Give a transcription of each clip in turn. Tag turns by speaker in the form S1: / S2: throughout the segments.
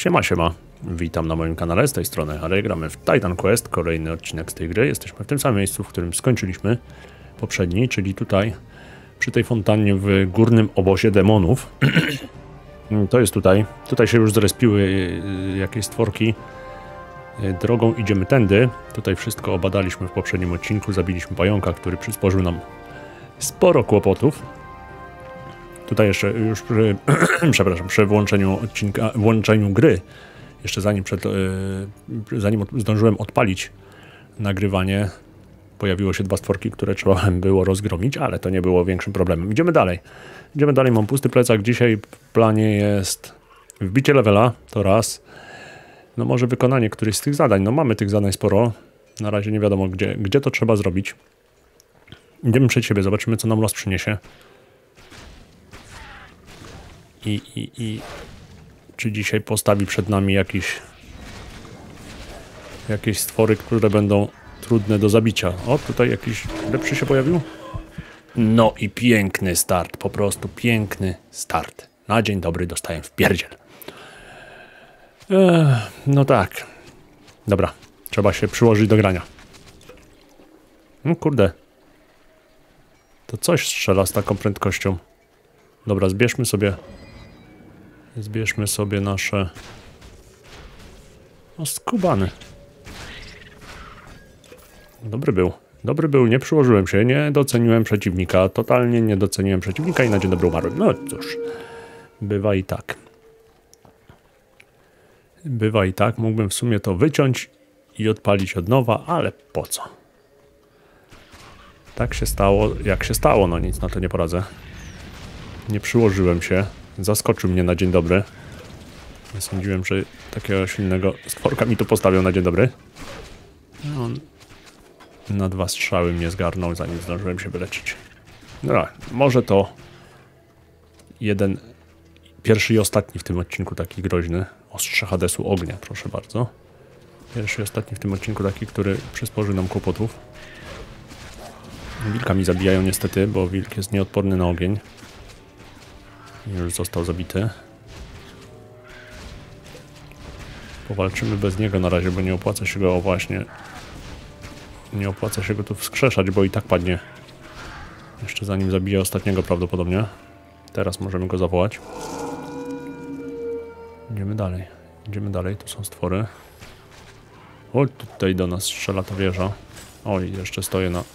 S1: Siema, siema. Witam na moim kanale, z tej strony Harry. Gramy w Titan Quest, kolejny odcinek z tej gry. Jesteśmy w tym samym miejscu, w którym skończyliśmy poprzedni, czyli tutaj, przy tej fontannie w górnym obozie demonów. To jest tutaj. Tutaj się już zrespiły jakieś stworki. Drogą idziemy tędy. Tutaj wszystko obadaliśmy w poprzednim odcinku. Zabiliśmy pająka, który przysporzył nam sporo kłopotów. Tutaj jeszcze już przy, przepraszam, przy włączeniu gry, jeszcze zanim zdążyłem odpalić nagrywanie, pojawiło się 2 stworki, które trzeba było rozgromić, ale to nie było większym problemem. Idziemy dalej. Idziemy dalej, mam pusty plecak. Dzisiaj w planie jest wbicie levela, to raz. No może wykonanie którychś z tych zadań. No mamy tych zadań sporo. Na razie nie wiadomo gdzie to trzeba zrobić. Idziemy przed siebie, zobaczymy co nam los przyniesie. I czy dzisiaj postawi przed nami jakieś stwory, które będą trudne do zabicia. O, tutaj jakiś lepszy się pojawił. No i piękny start, po prostu piękny start. Na dzień dobry dostaję w pierdziel. No tak. Dobra, trzeba się przyłożyć do grania. No kurde. To coś strzela z taką prędkością. Dobra, zbierzmy sobie nasze... O, skubany. Dobry był, nie przyłożyłem się, nie doceniłem przeciwnika, totalnie nie doceniłem przeciwnika i na dzień dobry umarłem. No cóż, bywa i tak. Bywa i tak, mógłbym w sumie to wyciąć i odpalić od nowa, ale po co? Tak się stało, jak się stało, no nic na to nie poradzę. Nie przyłożyłem się. Zaskoczył mnie na dzień dobry. Nie sądziłem, że takiego silnego stworka mi tu postawią na dzień dobry. On na 2 strzały mnie zgarnął, zanim zdążyłem się wyleczyć. Dobra, może to pierwszy i ostatni w tym odcinku taki groźny. Ostrze Hadesu ognia, proszę bardzo. Pierwszy i ostatni w tym odcinku taki, który przysporzy nam kłopotów. Wilka mi zabijają niestety, bo wilk jest nieodporny na ogień. Już został zabity. Powalczymy bez niego na razie, bo nie opłaca się go właśnie... Nie opłaca się go tu wskrzeszać, bo i tak padnie. Jeszcze zanim zabije ostatniego prawdopodobnie. Teraz możemy go zawołać. Idziemy dalej, tu są stwory. O, tutaj do nas strzela ta wieża. Oj, jeszcze stoję na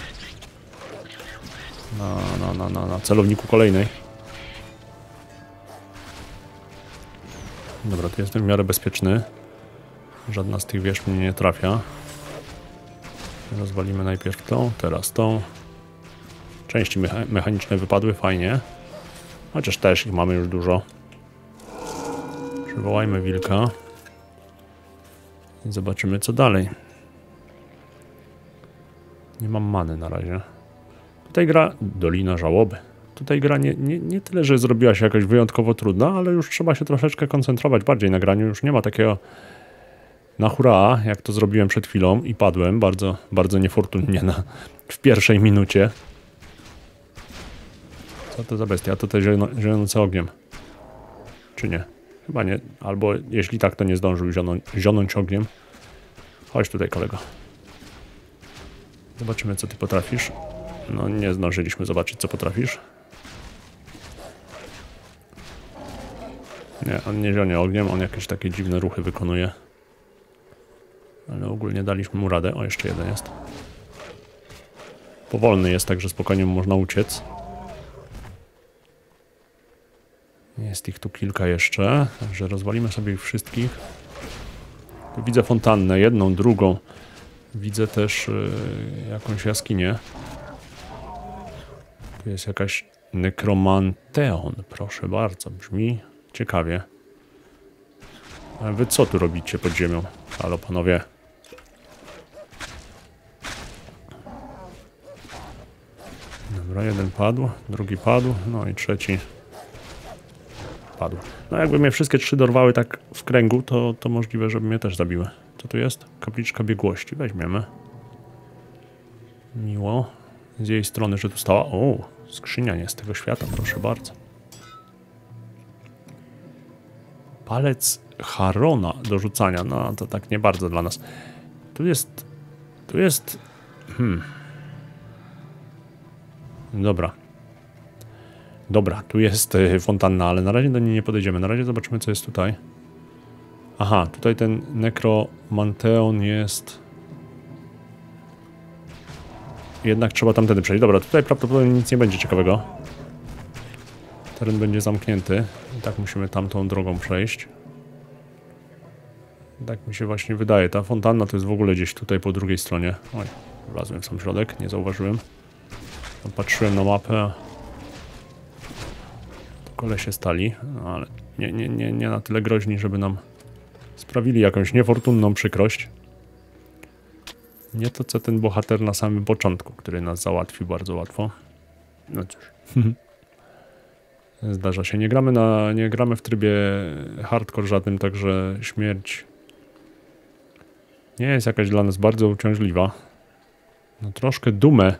S1: celowniku kolejnej. Dobra, tu jestem w miarę bezpieczny. Żadna z tych wież mnie nie trafia. Rozwalimy najpierw tą, teraz tą. Części mechaniczne wypadły, fajnie. Chociaż też ich mamy już dużo. Przywołajmy wilka. I zobaczymy co dalej. Nie mam many na razie. Tutaj gra Dolina Żałoby. Tutaj gra nie tyle, że zrobiła się jakoś wyjątkowo trudna, ale już trzeba się troszeczkę koncentrować bardziej na graniu. Już nie ma takiego na hurra, jak to zrobiłem przed chwilą i padłem bardzo, bardzo niefortunnie w pierwszej minucie. Co to za bestia? To te zionące ogniem. Czy nie? Chyba nie. Albo jeśli tak, to nie zdążył zionąć ogniem. Chodź tutaj, kolego. Zobaczymy, co ty potrafisz. No, nie zdążyliśmy zobaczyć, co potrafisz. Nie, on nie zionie ogniem, on jakieś takie dziwne ruchy wykonuje. Ale ogólnie daliśmy mu radę. O, jeszcze jeden jest. Powolny jest, także spokojnie można uciec. Jest ich tu kilka jeszcze, także rozwalimy sobie ich wszystkich. Tu widzę fontannę, jedną, drugą. Widzę też jakąś jaskinię. Tu jest jakaś nekromanteon, proszę bardzo, brzmi ciekawie. A wy co tu robicie pod ziemią? Halo panowie. Dobra, jeden padł, drugi padł, no i trzeci padł. No jakby mnie wszystkie 3 dorwały tak w kręgu, to możliwe, żeby mnie też zabiły. Co tu jest? Kapliczka biegłości, weźmiemy. Miło. Z jej strony, że tu stała... O, skrzynia nie z tego świata, proszę bardzo. palec Harona do rzucania. No to tak nie bardzo dla nas. Tu jest... Dobra. Dobra, tu jest fontanna, ale na razie do niej nie podejdziemy. Na razie zobaczymy, co jest tutaj. Aha, tutaj ten Necromanteon jest... Jednak trzeba tamtędy przejść. Dobra, tutaj prawdopodobnie nic nie będzie ciekawego. Teren będzie zamknięty. I tak musimy tamtą drogą przejść. Tak mi się właśnie wydaje. Ta fontanna to jest w ogóle gdzieś tutaj po drugiej stronie. Oj, wlazłem w sam środek, nie zauważyłem. Patrzyłem na mapę. Kolesie stali, no ale nie na tyle groźni, żeby nam sprawili jakąś niefortunną przykrość. Nie to, co ten bohater na samym początku, który nas załatwił bardzo łatwo. No cóż. Zdarza się. Nie gramy w trybie hardcore żadnym, także śmierć nie jest jakaś dla nas bardzo uciążliwa. No troszkę dumę.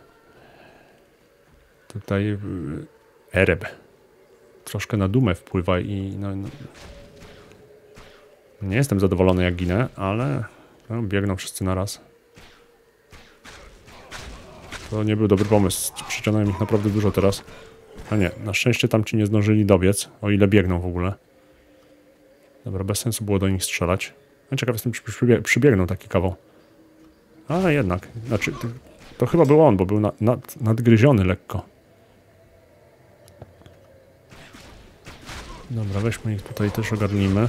S1: Tutaj Ereb. Troszkę na dumę wpływa i no, nie jestem zadowolony jak ginę, ale no, biegną wszyscy naraz. To nie był dobry pomysł. Przyciągnąłem ich naprawdę dużo teraz. A nie, na szczęście tamci nie zdążyli dobiec, o ile biegną w ogóle. Dobra, bez sensu było do nich strzelać. No, ciekaw jestem, czy przybiegną taki kawał. Ale jednak, znaczy, to chyba był on, bo był nadgryziony lekko. Dobra, weźmy ich tutaj też ogarnijmy.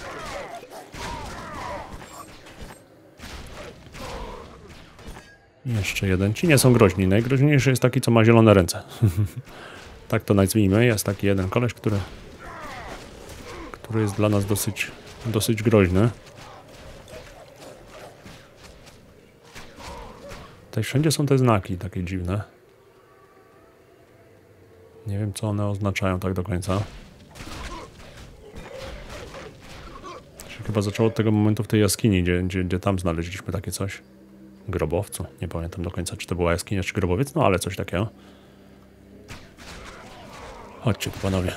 S1: Jeszcze jeden. Ci nie są groźni. Najgroźniejszy jest taki, co ma zielone ręce. Tak to nazwijmy. Jest taki jeden koleś, który jest dla nas dosyć groźny. Tutaj wszędzie są te znaki takie dziwne. Nie wiem, co one oznaczają tak do końca. Chyba zaczęło od tego momentu w tej jaskini, gdzie tam znaleźliśmy takie coś. Grobowcu. Nie pamiętam do końca, czy to była jaskinia, czy grobowiec, no ale coś takiego. Chodźcie tu, panowie.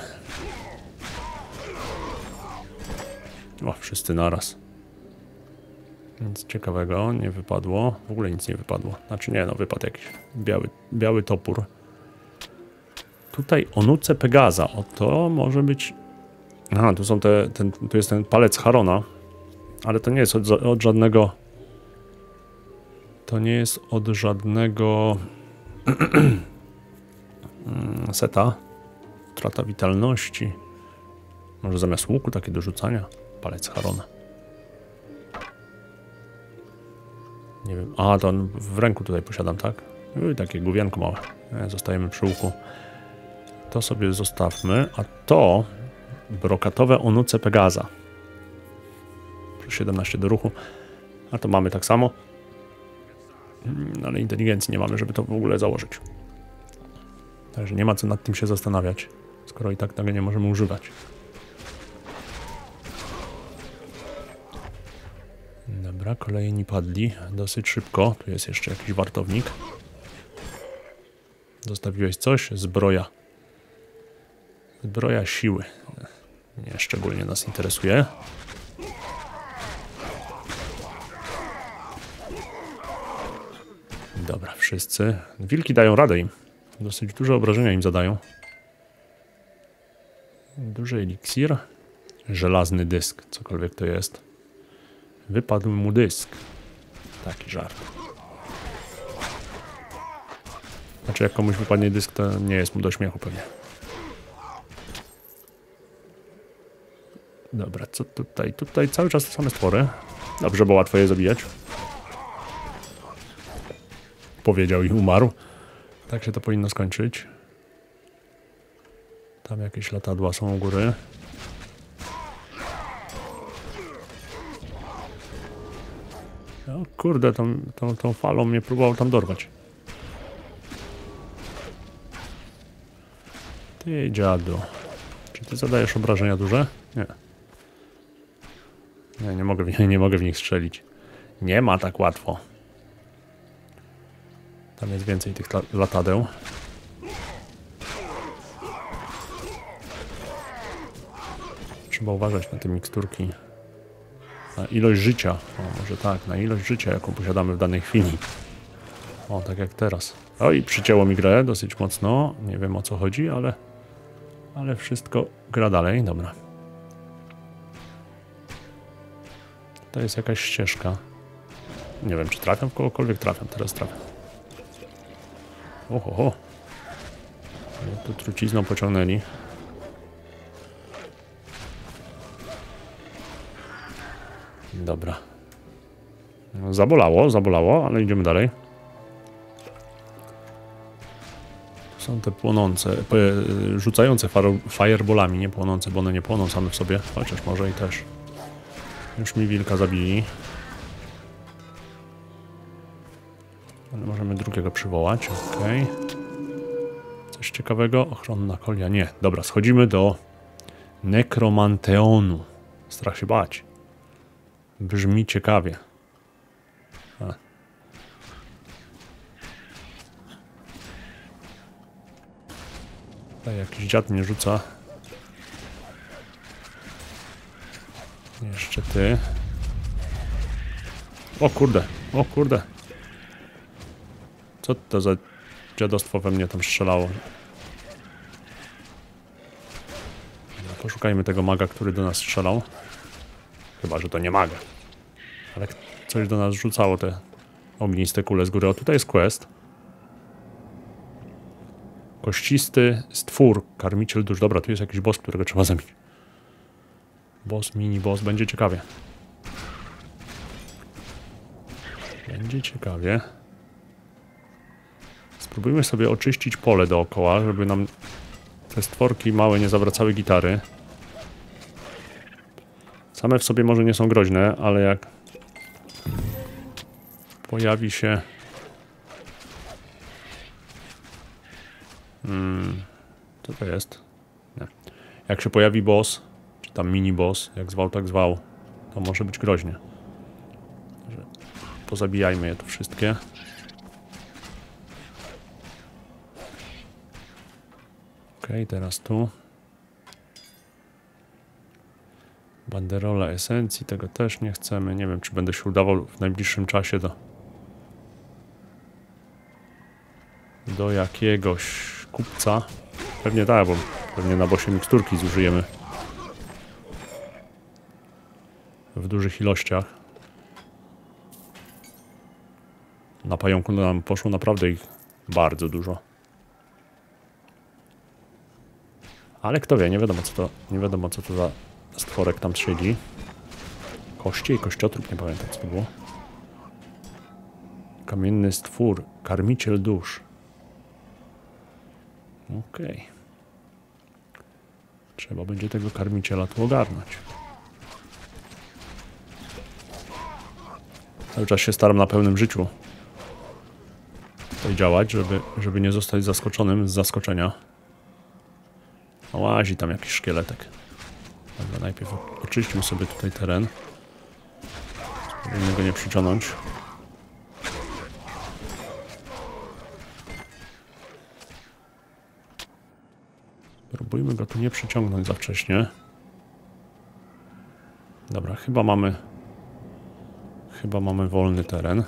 S1: O, wszyscy naraz. Nic ciekawego nie wypadło. W ogóle nic nie wypadło. Znaczy nie, no wypadł jakiś biały topór. Tutaj o nuce Pegaza. O, to może być... Aha, tu są tu jest ten palec Harona. Ale to nie jest od żadnego... To nie jest od żadnego... seta. Utrata witalności. Może zamiast łuku takie do rzucania. Palec Harona. Nie wiem. A, to on w ręku tutaj posiadam, tak? I takie główienko małe. Zostajemy przy łuku. To sobie zostawmy. A to... brokatowe onuce Pegaza. Plus 17 do ruchu. A to mamy tak samo. Ale inteligencji nie mamy, żeby to w ogóle założyć. Także nie ma co nad tym się zastanawiać. Skoro i tak tego nie możemy używać. Dobra, kolejni padli. Dosyć szybko. Tu jest jeszcze jakiś wartownik. Zostawiłeś coś? Zbroja. Zbroja siły. Nie szczególnie nas interesuje. Dobra, wszyscy. Wilki dają radę im. Dosyć duże obrażenia im zadają. Duży eliksir. Żelazny dysk, cokolwiek to jest. Wypadł mu dysk. Taki żart. Znaczy jak komuś wypadnie dysk, to nie jest mu do śmiechu pewnie. Dobra, co tutaj? Tutaj cały czas te same stwory. Dobrze, bo łatwo je zabijać. Powiedział i umarł. Tak się to powinno skończyć. Tam jakieś latadła są u góry. O kurde, tą falą mnie próbował tam dorwać. Ty dziadu. Czy ty zadajesz obrażenia duże? Nie. Nie mogę w nich strzelić. Nie ma tak łatwo. Tam jest więcej tych latadeł. Trzeba uważać na te miksturki. Na ilość życia. O, może tak, na ilość życia, jaką posiadamy w danej chwili. O, tak jak teraz. Oj, przycięło mi grę dosyć mocno. Nie wiem, o co chodzi, ale wszystko gra dalej. Dobra. To jest jakaś ścieżka. Nie wiem, czy trafiam w kogokolwiek. Trafiam, teraz trafiam. Oho. Tu trucizną pociągnęli. Dobra. No, zabolało, ale idziemy dalej. Są te płonące, rzucające fireballami, nie płonące, bo one nie płoną same w sobie, chociaż może i też. Już mi wilka zabili. Ale możemy drugiego przywołać, okej. Coś ciekawego? Ochronna kolia, nie. Dobra, schodzimy do Nekromanteonu. Strach się bać. Brzmi ciekawie. Tutaj jakiś dziad mnie rzuca. Jeszcze ty. O kurde. Co to za dziadostwo we mnie tam strzelało? Poszukajmy tego maga, który do nas strzelał. Chyba, że to nie maga. Ale coś do nas rzucało te ogniste kule z góry. O, tutaj jest quest. Kościsty stwór, karmiciel dusz. Dobra, tu jest jakiś boss, którego trzeba zabić. Boss, mini boss, będzie ciekawie. Będzie ciekawie. Spróbujmy sobie oczyścić pole dookoła, żeby nam te stworki małe nie zawracały gitary. Same w sobie może nie są groźne, ale jak pojawi się... Co to jest? Nie. Jak się pojawi boss, czy tam mini boss, jak zwał, tak zwał, to może być groźnie. Pozabijajmy je tu wszystkie. Okej, teraz tu. Banderola esencji, tego też nie chcemy. Nie wiem, czy będę się udawał w najbliższym czasie do jakiegoś kupca. Pewnie tak, bo pewnie na bossie miksturki zużyjemy w dużych ilościach. Na pająku nam poszło naprawdę ich bardzo dużo. Ale kto wie, nie wiadomo co to za stworek tam siedzi. Koście i kościotrup, nie pamiętam co to było. Kamienny stwór, karmiciel dusz. Okej. Trzeba będzie tego karmiciela tu ogarnąć. Cały czas się staram na pełnym życiu tutaj działać, żeby nie zostać zaskoczonym z zaskoczenia. O, łazi tam jakiś szkieletek. Dobra, najpierw oczyśćmy sobie tutaj teren. Spróbujmy go nie przyciągnąć. Próbujmy go tu nie przyciągnąć za wcześnie. Dobra, chyba mamy wolny teren.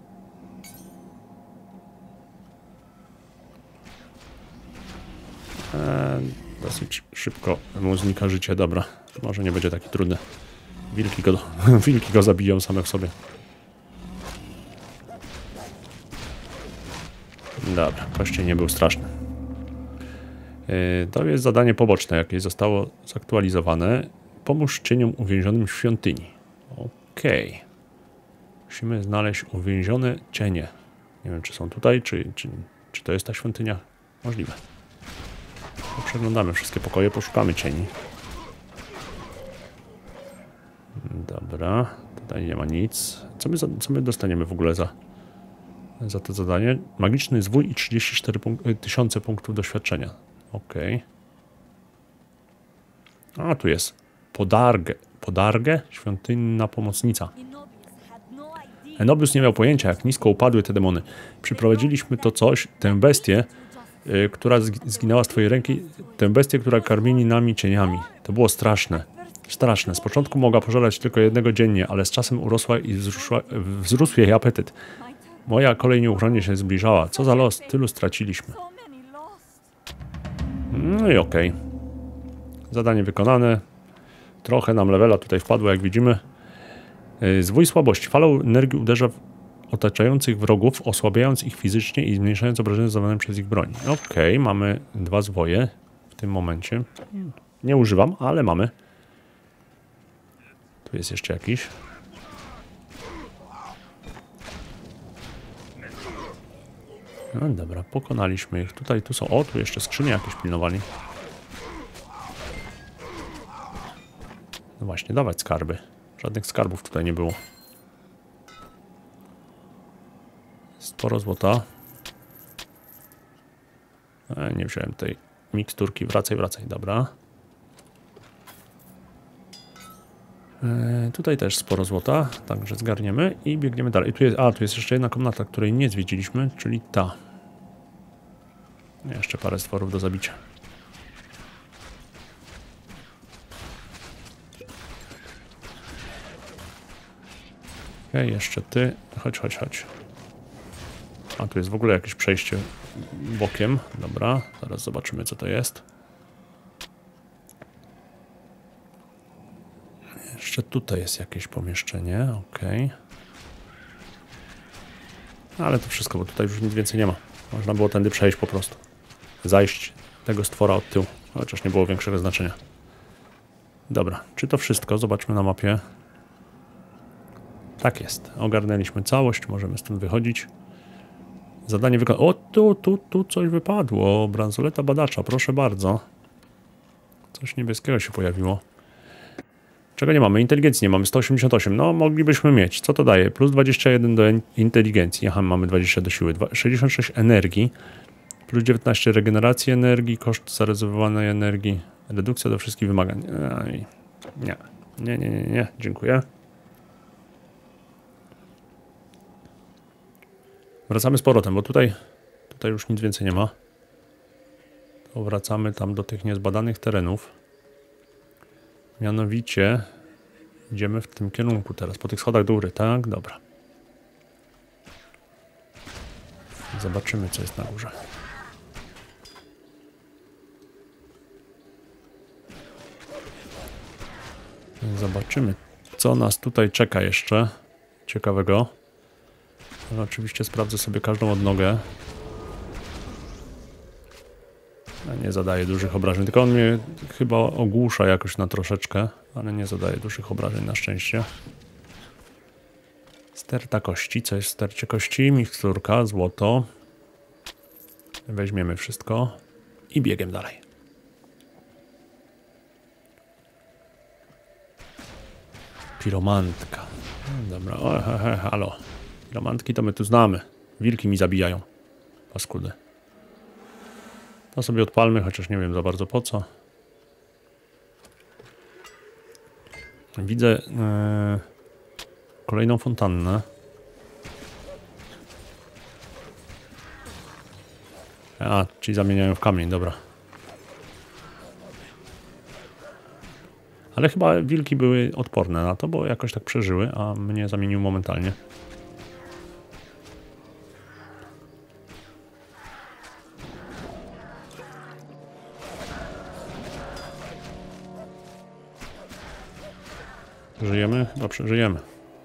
S1: Dosyć szybko mu znika życie, dobra. Może nie będzie taki trudny. Wilki go zabiją same w sobie. Dobra, kościej nie był straszny. To jest zadanie poboczne, jakie zostało zaktualizowane. Pomóż cieniom uwięzionym w świątyni. Okej. Musimy znaleźć uwięzione cienie. Nie wiem, czy są tutaj, czy to jest ta świątynia? Możliwe. Przeglądamy wszystkie pokoje, poszukamy cieni. Dobra, tutaj nie ma nic. Co my dostaniemy w ogóle za to zadanie? Magiczny zwój i 34 tysiące punktów doświadczenia. Okej. A, tu jest Podarge? Świątynna pomocnica. Enobius nie miał pojęcia, jak nisko upadły te demony. Przyprowadziliśmy tę bestię, która zginęła z twojej ręki, tę bestię, która karmi nami cieniami. To było straszne. Straszne. Z początku mogła pożerać tylko jednego dziennie, ale z czasem urosła i wzrósł jej apetyt. Moja kolej nieuchronnie się zbliżała. Co za los, tylu straciliśmy. No i okej. Zadanie wykonane. Trochę nam levela tutaj wpadło, jak widzimy. Zwój słabości. Falą energii uderza w otaczających wrogów, osłabiając ich fizycznie i zmniejszając obrażenia zadawane przez ich broń. Okej, mamy 2 zwoje w tym momencie. Nie używam, ale mamy. Tu jest jeszcze jakiś. No dobra, pokonaliśmy ich. Tutaj, tu są... O, tu jeszcze skrzynie jakieś pilnowali. No właśnie, dawać skarby. Żadnych skarbów tutaj nie było. Sporo złota. Nie wziąłem tej miksturki. Wracaj, wracaj. Dobra. Tutaj też sporo złota. Także zgarniemy i biegniemy dalej. Tu jest, tu jest jeszcze jedna komnata, której nie zwiedziliśmy, czyli ta. Jeszcze parę stworów do zabicia. Okej, jeszcze ty. Chodź, chodź, chodź. A tu jest w ogóle jakieś przejście bokiem. Dobra, zaraz zobaczymy, co to jest. Jeszcze tutaj jest jakieś pomieszczenie. Okej. Ale to wszystko, bo tutaj już nic więcej nie ma. Można było tędy przejść po prostu. Zajść tego stwora od tyłu. Chociaż nie było większego znaczenia. Dobra, czy to wszystko? Zobaczmy na mapie. Tak jest. Ogarnęliśmy całość. Możemy stąd wychodzić. Zadanie wykonane. O, tu coś wypadło. Bransoleta badacza, proszę bardzo. Coś niebieskiego się pojawiło. Czego nie mamy? Inteligencji nie mamy. 188. No, moglibyśmy mieć. Co to daje? Plus 21 do inteligencji. Aha, mamy 20 do siły. 66 energii. Plus 19 regeneracji energii. Koszt zarezerwowanej energii. Redukcja do wszystkich wymagań. Nie. Dziękuję. Wracamy z powrotem, bo tutaj już nic więcej nie ma. To wracamy tam do tych niezbadanych terenów. Mianowicie idziemy w tym kierunku teraz, po tych schodach do góry, tak? Dobra. Zobaczymy, co jest na górze. Zobaczymy, co nas tutaj czeka jeszcze ciekawego. Ale oczywiście sprawdzę sobie każdą odnogę. Nie zadaje dużych obrażeń, tylko on mnie chyba ogłusza jakoś na troszeczkę, ale nie zadaje dużych obrażeń na szczęście. Sterta kości, co jest w stercie kości? Miksturka, złoto. Weźmiemy wszystko i biegiem dalej. Piromantka. Dobra, halo. Piromantki to my tu znamy. Wilki mi zabijają. Paskudy. To sobie odpalmy, chociaż nie wiem za bardzo po co. Widzę kolejną fontannę. Czyli zamieniają w kamień, dobra. Ale chyba wilki były odporne na to, bo jakoś tak przeżyły, a mnie zamienił momentalnie. Żyjemy? Chyba przeżyjemy.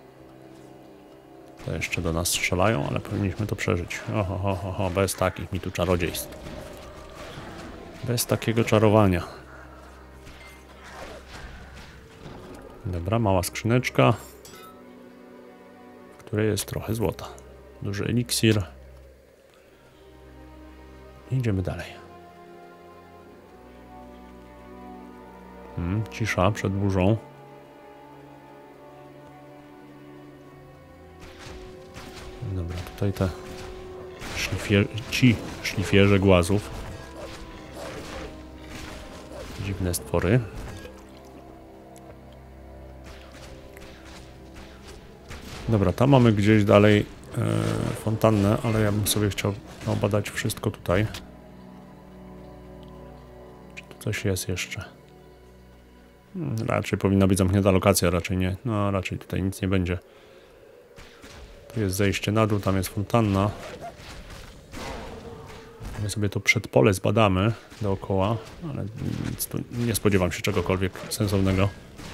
S1: To jeszcze do nas strzelają, ale powinniśmy to przeżyć. Oho, bez takich mi tu czarodziejstw. Bez takiego czarowania. Dobra, mała skrzyneczka, w której jest trochę złota. Duży eliksir. Idziemy dalej. Cisza przed burzą. Dobra, tutaj te szlifierze głazów. Dziwne stwory. Dobra, tam mamy gdzieś dalej fontannę, ale ja bym sobie chciał obadać wszystko tutaj. Czy tu coś jest jeszcze? Raczej powinna być zamknięta lokacja, raczej nie. No, raczej tutaj nic nie będzie. Tu jest zejście na dół, tam jest fontanna. My sobie to przedpole zbadamy dookoła, ale nic tu nie spodziewam się czegokolwiek sensownego.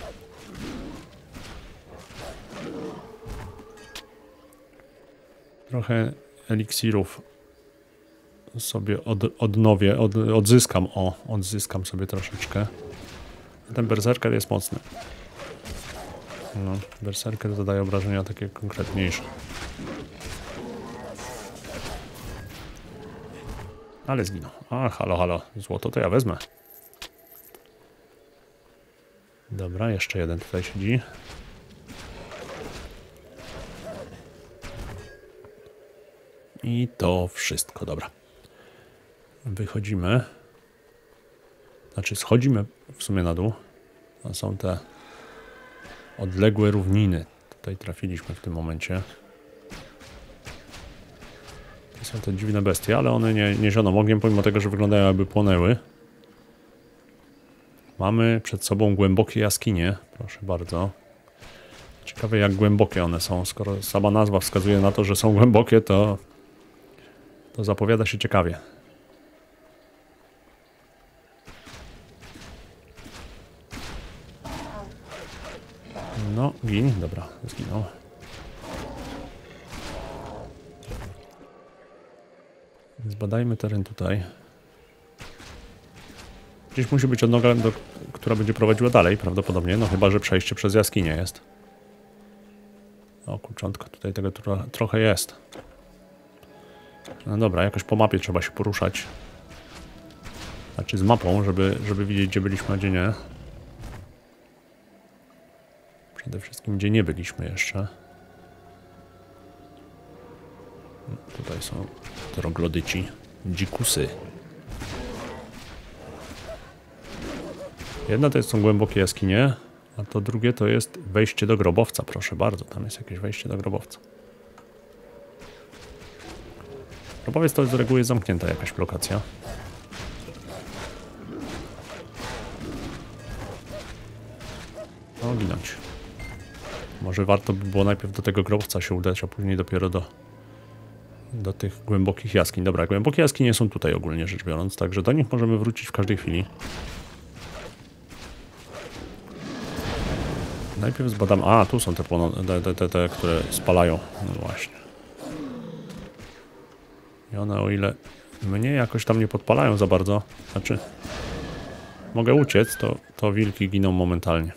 S1: Trochę eliksirów sobie odnowię, odzyskam. O, odzyskam sobie troszeczkę. Ten berserker jest mocny. No, berserker zadaje obrażenia takie konkretniejsze. Ale zginął. A, halo, halo. Złoto to ja wezmę. Dobra, jeszcze jeden tutaj siedzi. I to wszystko, dobra. Wychodzimy. Znaczy schodzimy w sumie na dół. To są te odległe równiny. Tutaj trafiliśmy w tym momencie. To są te dziwne bestie, ale one nie zioną ogniem, pomimo tego, że wyglądają jakby płonęły. Mamy przed sobą głębokie jaskinie. Proszę bardzo. Ciekawe jak głębokie one są. Skoro sama nazwa wskazuje na to, że są głębokie, to zapowiada się ciekawie. No, gin. Dobra, zginął. Zbadajmy teren tutaj. Gdzieś musi być odnoga, która będzie prowadziła dalej, prawdopodobnie. No chyba, że przejście przez jaskinię jest. O, kurczątko, tutaj tego trochę jest. No dobra, jakoś po mapie trzeba się poruszać. Znaczy z mapą, żeby widzieć, gdzie byliśmy, a gdzie nie. Przede wszystkim, gdzie nie byliśmy jeszcze. Tutaj są troglodyci, dzikusy. Jedna to są głębokie jaskinie, a to drugie to jest wejście do grobowca. Proszę bardzo, tam jest jakieś wejście do grobowca. Grobowiec to z reguły jest zamknięta jakaś lokacja. No, ginąć. Może warto by było najpierw do tego grobowca się udać, a później dopiero do tych głębokich jaskiń. Dobra, głębokie jaskinie są tutaj ogólnie rzecz biorąc, także do nich możemy wrócić w każdej chwili. Najpierw zbadam... A, tu są te, które spalają. No właśnie. I one, o ile mnie jakoś tam nie podpalają za bardzo, znaczy mogę uciec, to wilki giną momentalnie.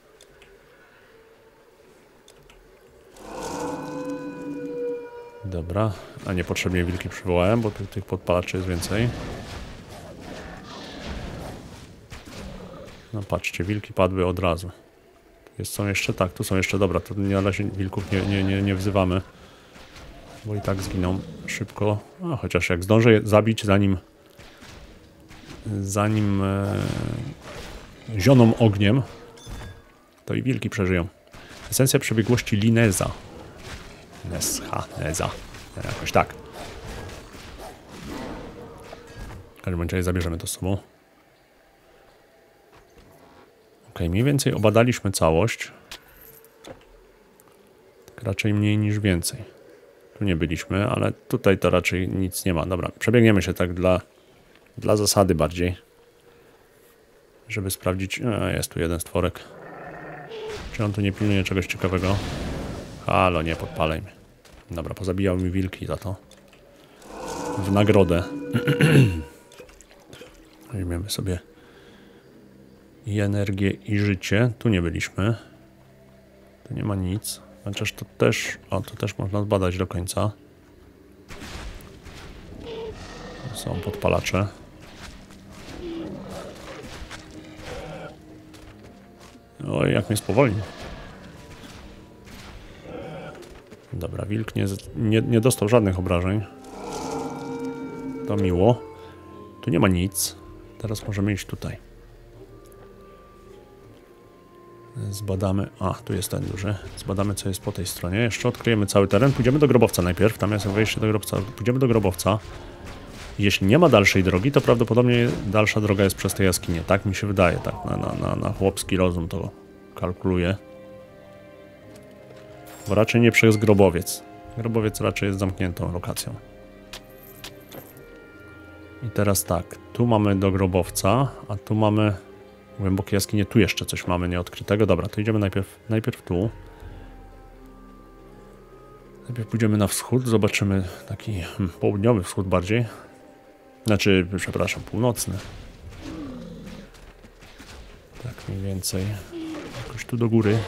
S1: Dobra, a niepotrzebnie wilki przywołałem, bo tych podpalaczy jest więcej. No patrzcie, wilki padły od razu. Są jeszcze, tak, tu są jeszcze, dobra, to na razie wilków nie wzywamy. Bo i tak zginą szybko. A chociaż jak zdążę je zabić, zanim zioną ogniem, to i wilki przeżyją. Esencja przebiegłości Lineza. Neza. Jakoś tak. W każdym razie zabierzemy to z sobą. Ok, mniej więcej obadaliśmy całość. Tak raczej mniej niż więcej. Tu nie byliśmy, ale tutaj to raczej nic nie ma. Dobra, przebiegniemy się tak dla zasady bardziej. Żeby sprawdzić... jest tu jeden stworek. Czy on tu nie pilnuje czegoś ciekawego? Halo, nie podpalaj mnie. Dobra, pozabijał mi wilki za to. W nagrodę. Weźmiemy sobie i energię, i życie. Tu nie byliśmy. Tu nie ma nic. Chociaż to też... O, to też można zbadać do końca. Są podpalacze. Oj, jak mnie spowolnił. Dobra, wilk nie dostał żadnych obrażeń. To miło. Tu nie ma nic. Teraz możemy iść tutaj. Zbadamy... A, tu jest ten duży. Zbadamy, co jest po tej stronie. Jeszcze odkryjemy cały teren. Pójdziemy do grobowca najpierw. Tam jest wejście do grobowca. Pójdziemy do grobowca. Jeśli nie ma dalszej drogi, to prawdopodobnie dalsza droga jest przez te jaskinie. Tak mi się wydaje, tak na chłopski rozum to kalkuluję. Bo raczej nie przez grobowiec. Grobowiec raczej jest zamkniętą lokacją. I teraz tak, tu mamy do grobowca, a tu mamy głębokie jaskinie, tu jeszcze coś mamy nieodkrytego. Dobra, to idziemy najpierw tu. Najpierw pójdziemy na wschód, zobaczymy taki południowy wschód bardziej. Znaczy, przepraszam, północny. Tak mniej więcej. Jakoś tu do góry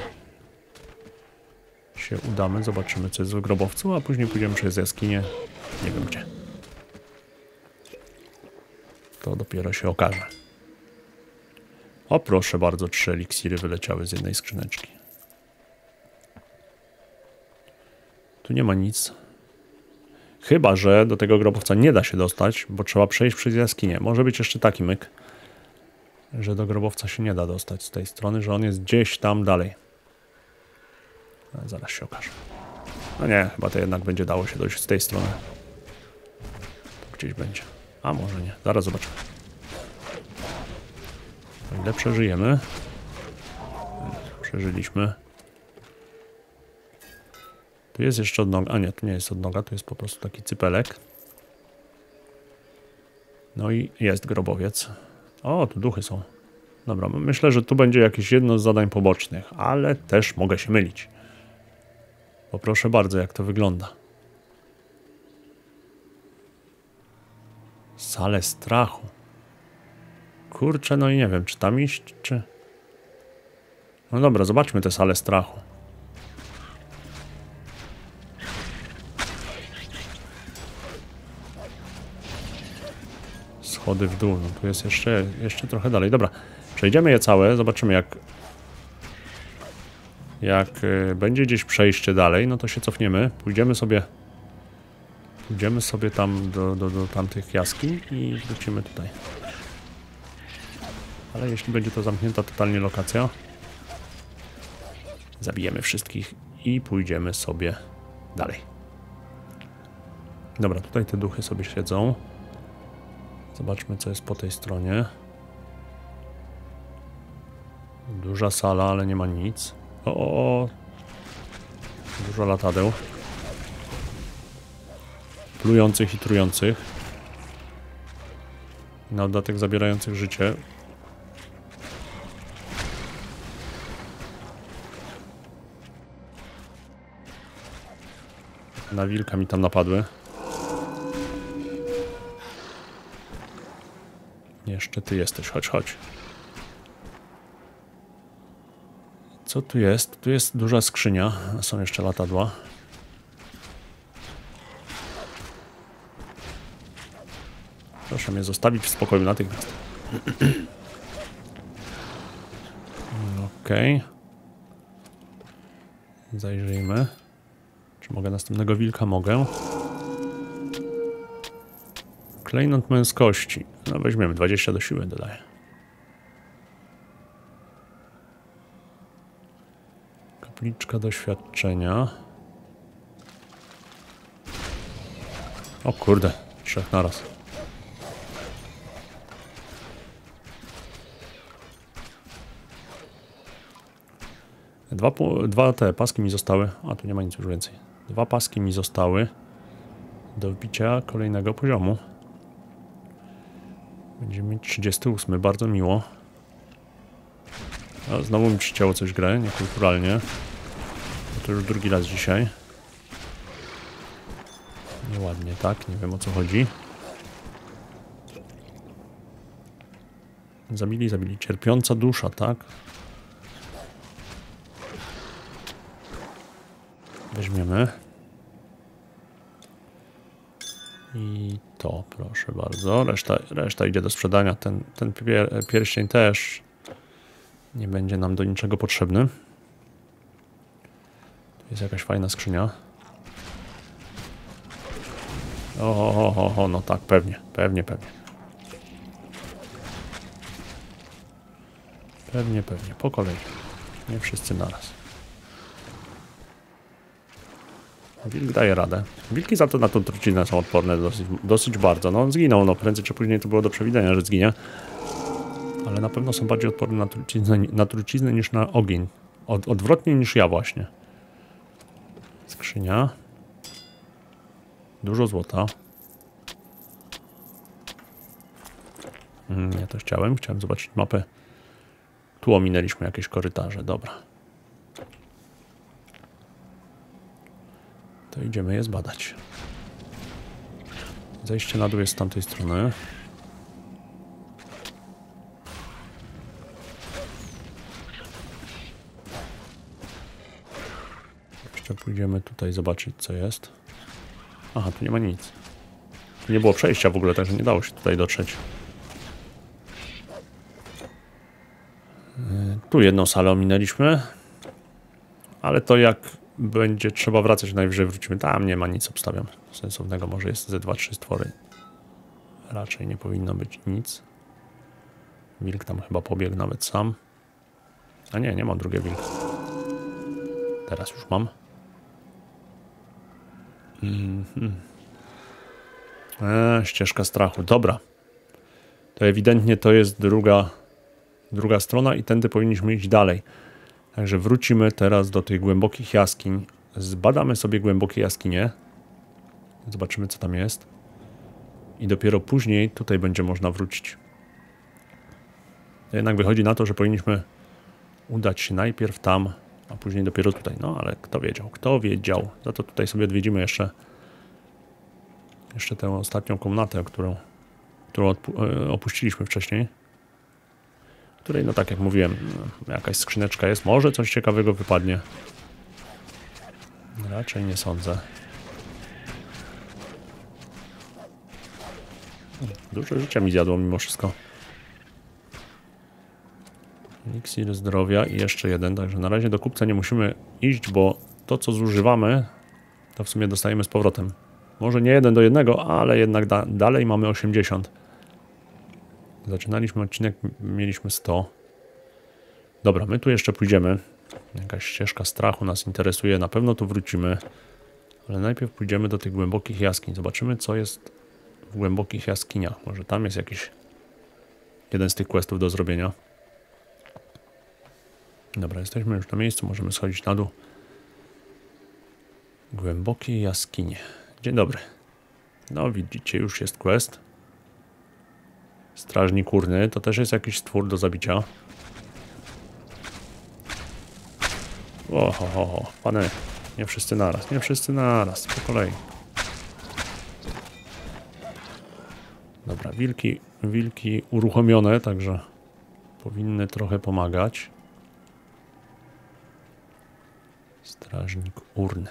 S1: się udamy, zobaczymy co jest w grobowcu, a później pójdziemy przez jaskinię. Nie wiem gdzie. To dopiero się okaże. O proszę bardzo, 3 eliksiry wyleciały z jednej skrzyneczki. Tu nie ma nic. Chyba że do tego grobowca nie da się dostać, bo trzeba przejść przez jaskinię. Może być jeszcze taki myk, że do grobowca się nie da dostać z tej strony, że on jest gdzieś tam dalej. Zaraz się okaże. No nie, chyba to jednak będzie dało się dojść z tej strony. Tu gdzieś będzie. A może nie. Zaraz zobaczymy. O ile przeżyjemy. Przeżyliśmy. Tu jest jeszcze odnoga. A nie, tu nie jest odnoga, tu jest po prostu taki cypelek. No i jest grobowiec. O, tu duchy są. Dobra, myślę, że tu będzie jakieś jedno z zadań pobocznych, ale też mogę się mylić. Bo proszę bardzo, jak to wygląda. Salę strachu. Kurczę, no i nie wiem, czy tam iść, czy... No dobra, zobaczmy tę salę strachu. Schody w dół, no tu jest jeszcze trochę dalej. Dobra, przejdziemy je całe, zobaczymy jak będzie gdzieś przejście dalej, no to się cofniemy, pójdziemy sobie tam do tamtych jaskiń i wrócimy tutaj. Ale jeśli będzie to zamknięta totalnie lokacja, zabijemy wszystkich i pójdziemy sobie dalej. Dobra, tutaj te duchy sobie siedzą. Zobaczmy, co jest po tej stronie. Duża sala, ale nie ma nic. O. Dużo latadeł. Plujących i trujących. Na dodatek zabierających życie. Na wilka mi tam napadły. Jeszcze ty jesteś, chodź. Co tu jest? Tu jest duża skrzynia, a są jeszcze latadła. Proszę mnie zostawić w spokoju natychmiast. Okej. Zajrzyjmy. Czy mogę następnego wilka? Mogę. Klejnot męskości. No weźmiemy, 20 do siły dodaję. Kapliczka doświadczenia. O kurde, 3 naraz. Dwa te paski mi zostały. A tu nie ma nic już więcej. 2 paski mi zostały do wbicia kolejnego poziomu. Będziemy mieć 38, bardzo miło. A znowu mi przycięło coś grę, niekulturalnie. To już drugi raz dzisiaj. Nieładnie, tak? Nie wiem, o co chodzi. Zabili. Cierpiąca dusza, tak? Weźmiemy. I to, proszę bardzo. Reszta idzie do sprzedania. Ten pierścień też nie będzie nam do niczego potrzebny. Tu jest jakaś fajna skrzynia. O, no tak, pewnie. Pewnie. Po kolei. Nie wszyscy naraz. Wilk daje radę. Wilki za to na tą truciznę są odporne dosyć bardzo. No on zginął, no prędzej czy później to było do przewidzenia, że zginie. Ale na pewno są bardziej odporne na truciznę niż na ogień. Odwrotnie niż ja właśnie. Skrzynia. Dużo złota. Nie to chciałem. Chciałem zobaczyć mapę. Tu ominęliśmy jakieś korytarze. Dobra. To idziemy je zbadać. Zejście na dół jest z tamtej strony. Jeszcze pójdziemy tutaj zobaczyć, co jest. Aha, tu nie ma nic. Tu nie było przejścia w ogóle, także nie dało się tutaj dotrzeć. Tu jedną salę ominęliśmy. Ale to jak będzie trzeba wracać, najwyżej wrócimy. Tam nie ma nic, obstawiam. Sensownego może jest ze 2-3 stwory. Raczej nie powinno być nic. Wilk tam chyba pobiegł nawet sam. A nie, nie mam drugiego wilka. Teraz już mam. Ścieżka strachu. Dobra. To ewidentnie to jest druga strona i tędy powinniśmy iść dalej. Także wrócimy teraz do tych głębokich jaskiń. Zbadamy sobie głębokie jaskinie. Zobaczymy, co tam jest. I dopiero później tutaj będzie można wrócić. Jednak wychodzi na to, że powinniśmy udać się najpierw tam, a później dopiero tutaj. No, ale kto wiedział? Kto wiedział? Za to tutaj sobie odwiedzimy jeszcze tę ostatnią komnatę, którą opuściliśmy wcześniej. Której, no tak jak mówiłem, jakaś skrzyneczka jest. Może coś ciekawego wypadnie. Raczej nie sądzę. Dużo życia mi zjadło mimo wszystko. Eliksir zdrowia i jeszcze jeden, także na razie do kupca nie musimy iść, bo to co zużywamy, to w sumie dostajemy z powrotem. Może nie 1 do 1, ale jednak dalej mamy 80. Zaczynaliśmy odcinek, mieliśmy 100. Dobra, my tu jeszcze pójdziemy. Jakaś ścieżka strachu nas interesuje, na pewno tu wrócimy. Ale najpierw pójdziemy do tych głębokich jaskiń. Zobaczymy, co jest w głębokich jaskiniach. Może tam jest jakiś jeden z tych questów do zrobienia. Dobra, jesteśmy już na miejscu, możemy schodzić na dół. Głębokie jaskinie. Dzień dobry. No widzicie, już jest quest. Strażnik urny, to też jest jakiś stwór do zabicia. Oho, panie, nie wszyscy naraz, nie wszyscy naraz, po kolei. Dobra, wilki uruchomione, także powinny trochę pomagać. Strażnik urny.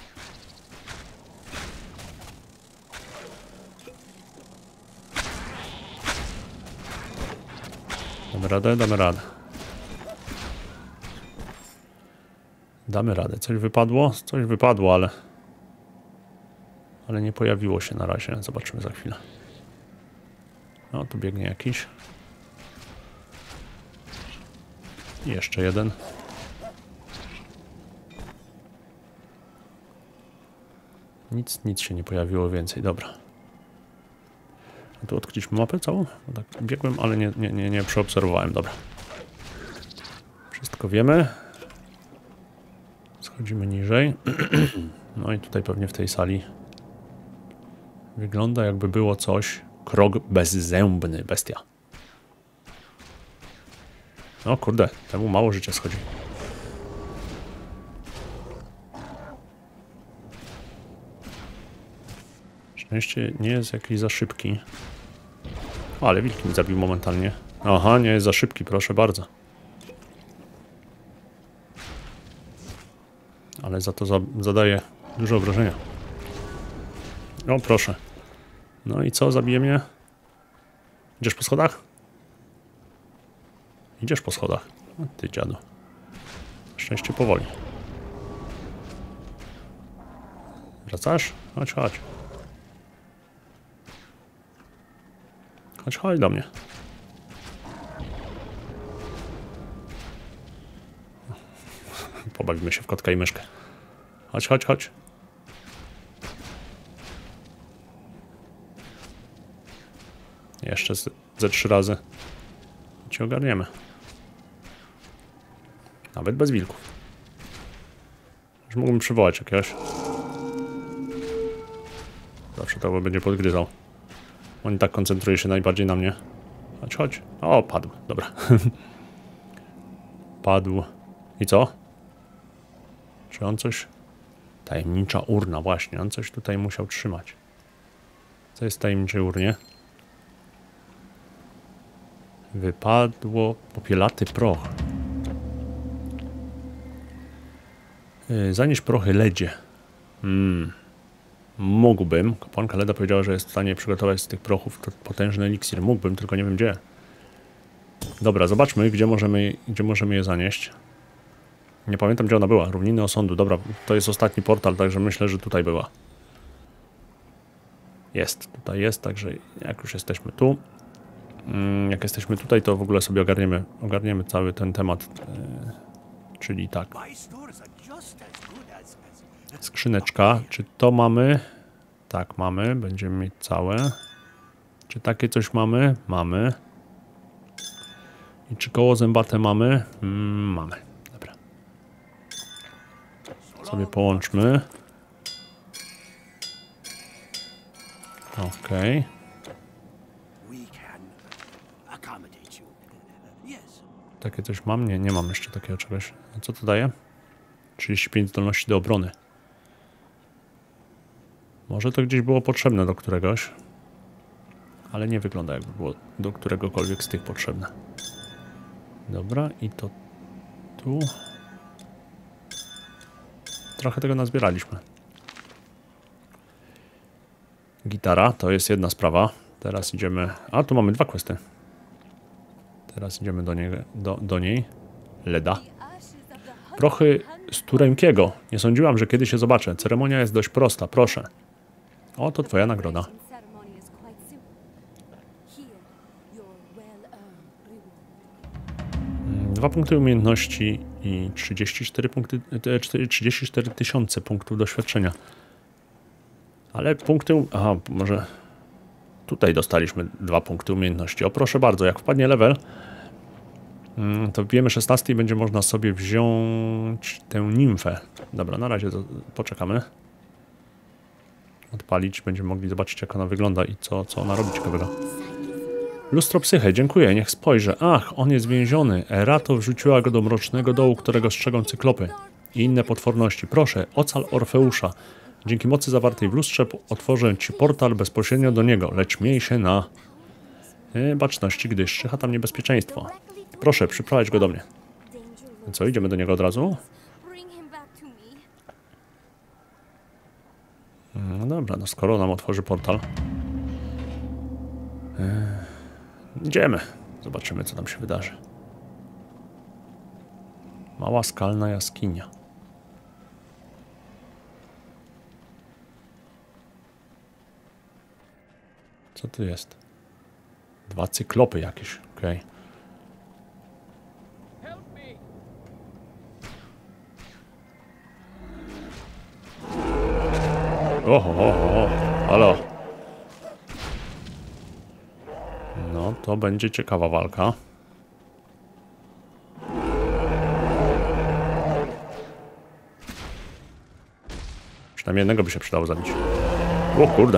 S1: Damy radę, damy radę. Damy radę. Coś wypadło? Coś wypadło, ale nie pojawiło się na razie. Zobaczymy za chwilę. No, tu biegnie jakiś. I jeszcze jeden. Nic się nie pojawiło więcej. Dobra. A tu odkryliśmy mapę całą? No tak, biegłem, ale nie przeobserwowałem. Dobra. Wszystko wiemy. Schodzimy niżej. No i tutaj pewnie w tej sali wygląda jakby było coś. Krog bezzębny. Bestia. No kurde, temu mało życia schodzi. Szczęście nie jest jakiś za szybki. O, ale wilk mi zabił momentalnie. Aha, nie jest za szybki, proszę bardzo. Ale za to zadaje dużo obrażenia. O, proszę. No i co, zabije mnie? Idziesz po schodach? Idziesz po schodach. O, ty dziadu. Szczęście powoli. Wracasz? Chodź, chodź. Chodź do mnie. Pobawimy się w kotka i myszkę. Chodź. Jeszcze ze 3 razy. I cię ogarniemy. Nawet bez wilków. Już mógłbym przywołać jakiegoś. Zawsze to będzie podgryzał. On i tak koncentruje się najbardziej na mnie. Chodź, chodź. O, padł. Dobra. Padł. I co? Czy on coś... Tajemnicza urna, właśnie. On coś tutaj musiał trzymać. Co jest w tajemniczej urnie? Wypadło popielaty proch. Zanieś prochy ledzie. Mógłbym. Kapłanka Leda powiedziała, że jest w stanie przygotować z tych prochów potężny eliksir. Mógłbym, tylko nie wiem gdzie. Dobra, zobaczmy, gdzie możemy je zanieść. Nie pamiętam, gdzie ona była. Równiny osądu. Dobra, to jest ostatni portal, także myślę, że tutaj była. Jest, tutaj jest, także jak już jesteśmy tu. Jak jesteśmy tutaj, to w ogóle sobie ogarniemy cały ten temat. Czyli tak. Skrzyneczka. Czy to mamy? Tak, mamy. Będziemy mieć całe. Czy takie coś mamy? Mamy. I czy koło zębate mamy? Mamy. Dobra. Sobie połączmy. Okej. Takie coś mam? Nie, nie mam jeszcze takiego czegoś. A co to daje? 35 zdolności do obrony. Może to gdzieś było potrzebne do któregoś. Ale nie wygląda, jakby było do któregokolwiek z tych potrzebne. Dobra, i to tu. Trochę tego nazbieraliśmy. Gitara, to jest jedna sprawa. Teraz idziemy... A, tu mamy 2 questy. Teraz idziemy do niej. Leda. Prochy z Tureńkiego. Nie sądziłam, że kiedyś się zobaczę. Ceremonia jest dość prosta, proszę. O, to twoja nagroda. 2 punkty umiejętności i 34 000 punktów doświadczenia. Ale punkty... Aha, może... Tutaj dostaliśmy 2 punkty umiejętności. O, proszę bardzo, jak wpadnie level, to wbijemy 16 i będzie można sobie wziąć tę nimfę. Dobra, na razie to poczekamy. Odpalić, będziemy mogli zobaczyć, jak ona wygląda i co ona robi ciekawego. Lustro psyche, dziękuję, niech spojrzę. Ach, on jest więziony. Erato wrzuciła go do mrocznego dołu, którego strzegą cyklopy i inne potworności. Proszę, ocal Orfeusza. Dzięki mocy zawartej w lustrze otworzę ci portal bezpośrednio do niego, lecz miej się na baczności, gdyż czyha tam niebezpieczeństwo. Proszę, przyprowadź go do mnie. Co, idziemy do niego od razu? No dobra, no skoro nam otworzy portal. Idziemy. Zobaczymy, co tam się wydarzy. Mała skalna jaskinia. Co tu jest? 2 cyklopy jakieś, okej. Oho, halo. No, to będzie ciekawa walka. Przynajmniej jednego by się przydało zabić. O kurde.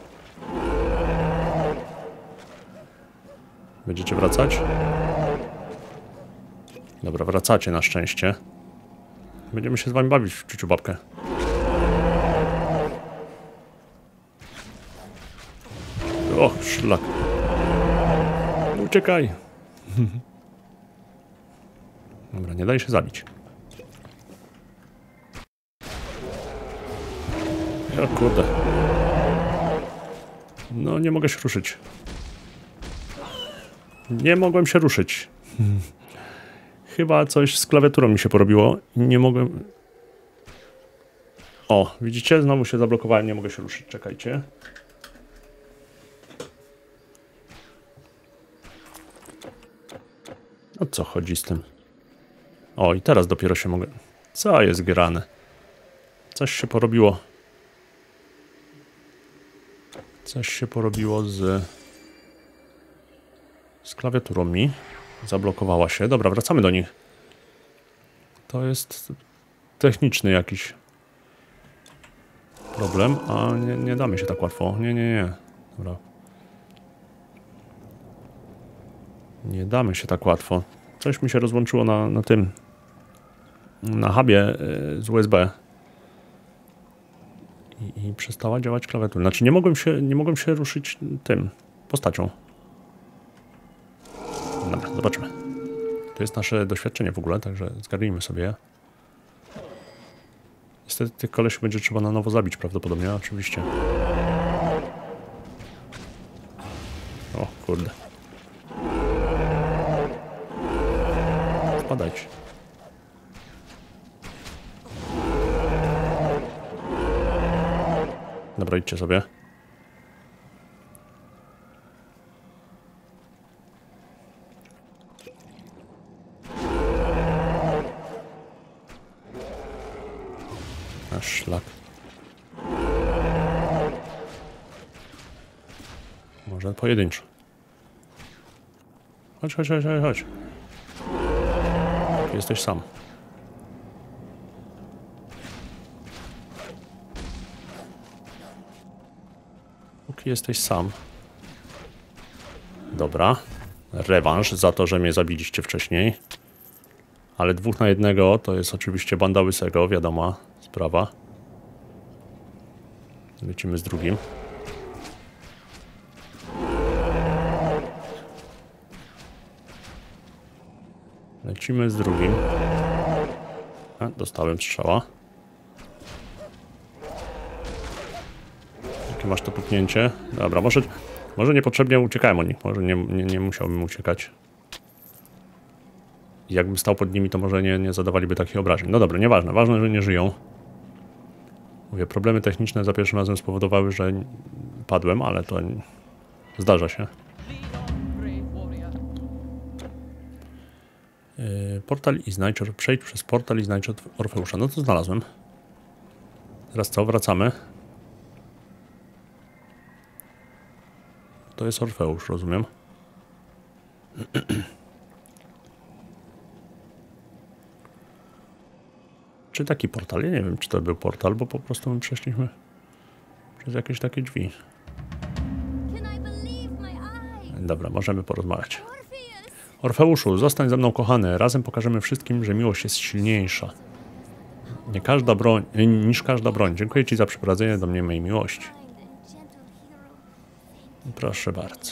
S1: Będziecie wracać? Dobra, wracacie na szczęście. Będziemy się z wami bawić w ciuciu babkę. O, szlak. Uciekaj. Dobra, nie daj się zabić. O kurde. No, nie mogę się ruszyć. Nie mogłem się ruszyć. Chyba coś z klawiaturą mi się porobiło. Nie mogłem... O, widzicie? Znowu się zablokowałem, nie mogę się ruszyć. Czekajcie. O co chodzi z tym? O, i teraz dopiero się mogę... Co jest grane? Coś się porobiło. Coś się porobiło z Z klawiaturą mi. Zablokowała się. Dobra, wracamy do nich. To jest techniczny jakiś problem. A nie damy się tak łatwo. Nie. Dobra. Nie damy się tak łatwo. Coś mi się rozłączyło na tym. Na hubie z USB. I przestała działać klawiatura. Znaczy nie mogłem się ruszyć tym postacią. Dobra, zobaczymy. To jest nasze doświadczenie w ogóle, także zgarnijmy sobie. Niestety tych kolesi będzie trzeba na nowo zabić prawdopodobnie, oczywiście. O kurde. Spadajcie. Dobra, idźcie sobie. A szlak. Może pojedynczo. Chodź. Jesteś sam. Póki jesteś sam. Dobra. Rewanż za to, że mnie zabiliście wcześniej. Ale 2 na 1 to jest oczywiście banda łysego, wiadoma sprawa. Lecimy z drugim. Lecimy z drugim. A, dostałem strzała. Jakie masz to puknięcie? Dobra, może niepotrzebnie uciekałem od nich. Może nie musiałbym uciekać. Jakbym stał pod nimi, to może nie zadawaliby takich obrażeń. No dobra, nieważne. Ważne, że nie żyją. Mówię, problemy techniczne za pierwszym razem spowodowały, że padłem, ale to zdarza się. Portal i znajdź, przejdź przez portal i znajdź Orfeusza. No to znalazłem. Teraz co? Wracamy. To jest Orfeusz, rozumiem. Czy taki portal? Ja nie wiem, czy to był portal, bo po prostu my przeszliśmy przez jakieś takie drzwi. Dobra, możemy porozmawiać. Orfeuszu, zostań ze mną kochany. Razem pokażemy wszystkim, że miłość jest silniejsza. Niż każda broń. Dziękuję Ci za przyprowadzenie do mnie mojej miłości. Proszę bardzo.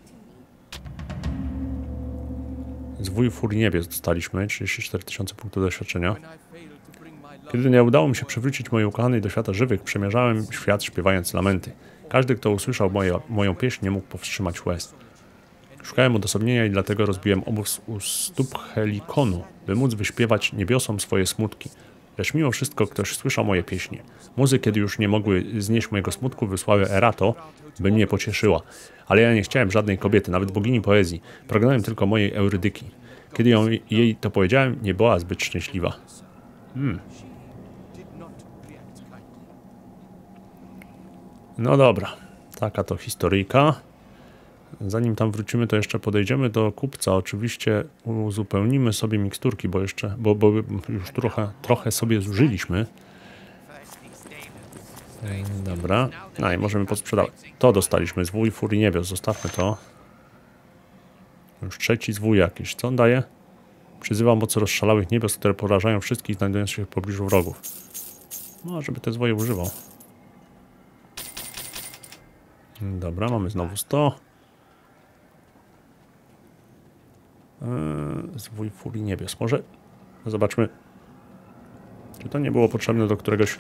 S1: Zwój Furii Niebios dostaliśmy. 34 000 punktów doświadczenia. Kiedy nie udało mi się przywrócić mojej ukochanej do świata żywych, przemierzałem świat śpiewając lamenty. Każdy, kto usłyszał moją pieśń, nie mógł powstrzymać łez. Szukałem odosobnienia i dlatego rozbiłem obóz u stóp Helikonu, by móc wyśpiewać niebiosom swoje smutki. Lecz mimo wszystko ktoś słyszał moje pieśnie. Muzy, kiedy już nie mogły znieść mojego smutku, wysłały Erato, by mnie pocieszyła. Ale ja nie chciałem żadnej kobiety, nawet bogini poezji. Pragnąłem tylko mojej Eurydyki. Kiedy jej to powiedziałem, nie była zbyt szczęśliwa. No dobra, taka to historyjka. Zanim tam wrócimy, to jeszcze podejdziemy do kupca. Oczywiście uzupełnimy sobie miksturki, bo już trochę sobie zużyliśmy. Dobra. No i możemy posprzedawać. To dostaliśmy, zwój Furii Niebios. Zostawmy to. Już trzeci zwój jakiś. Co on daje? Przyzywa mocy rozszalałych niebios, które porażają wszystkich znajdujących się w pobliżu wrogów. No, żeby te zwoje używał. Dobra, mamy znowu 100. Zwój Furii Niebios. Może zobaczmy, czy to nie było potrzebne do któregoś...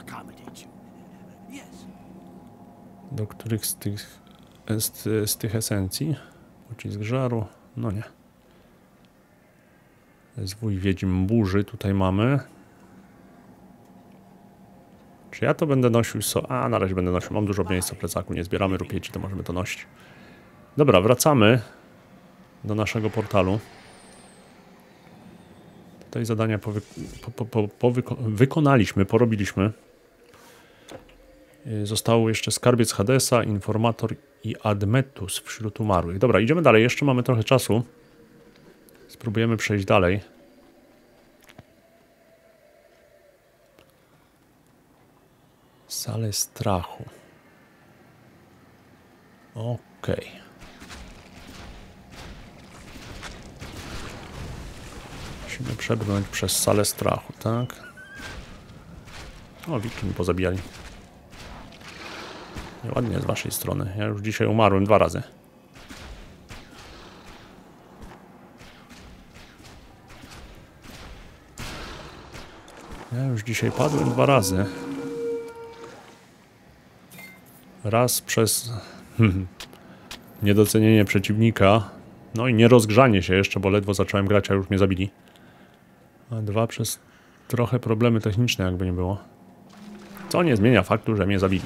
S1: Do których z tych esencji? Ucisk żaru? No nie. Zwój Wiedźm Burzy tutaj mamy. Czy ja to będę nosił? A, na razie będę nosił. Mam dużo miejsca w plecaku. Nie zbieramy rupieci, to możemy to nosić. Dobra, wracamy do naszego portalu. Tutaj zadania wykonaliśmy, porobiliśmy. Został jeszcze skarbiec Hadesa, informator i Admetus wśród umarłych. Dobra, idziemy dalej. Jeszcze mamy trochę czasu. Spróbujemy przejść dalej. Salę strachu. Okej. Musimy przebrnąć przez salę strachu, tak? O, wilki mi pozabijali. Nieładnie z waszej strony. Ja już dzisiaj umarłem 2 razy. Ja już dzisiaj padłem 2 razy. Raz przez niedocenienie przeciwnika. No i nierozgrzanie się jeszcze, bo ledwo zacząłem grać, a już mnie zabili. A 2 przez trochę problemy techniczne, jakby nie było. Co nie zmienia faktu, że mnie zabili.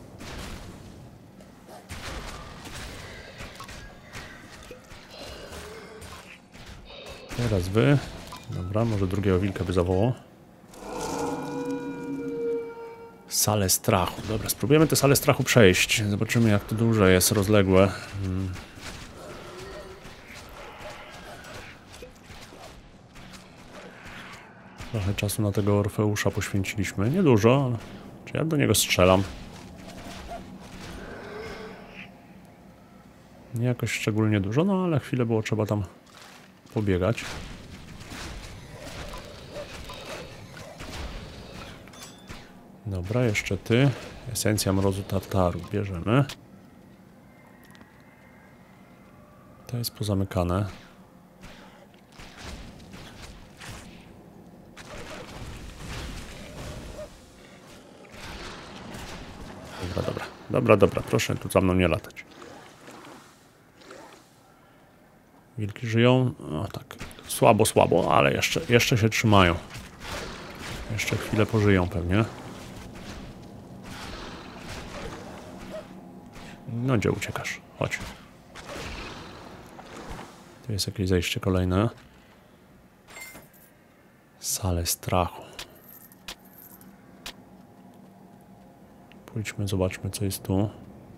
S1: Teraz wy. Dobra, może drugiego wilka by zawołał. Salę strachu. Dobra, spróbujemy tę salę strachu przejść. Zobaczymy, jak to duże jest, rozległe. Trochę czasu na tego Orfeusza poświęciliśmy. Niedużo, ale czy ja do niego strzelam? Nie jakoś szczególnie dużo, no ale chwilę było trzeba tam pobiegać. Dobra, jeszcze ty. Esencja mrozu tartaru. Bierzemy. To jest pozamykane. Dobra. Proszę tu za mną nie latać. Wilki żyją? No tak. Słabo, ale jeszcze się trzymają. Jeszcze chwilę pożyją pewnie. No gdzie uciekasz? Chodź. Tu jest jakieś zejście kolejne. Salę strachu. Pójdźmy, zobaczmy, co jest tu.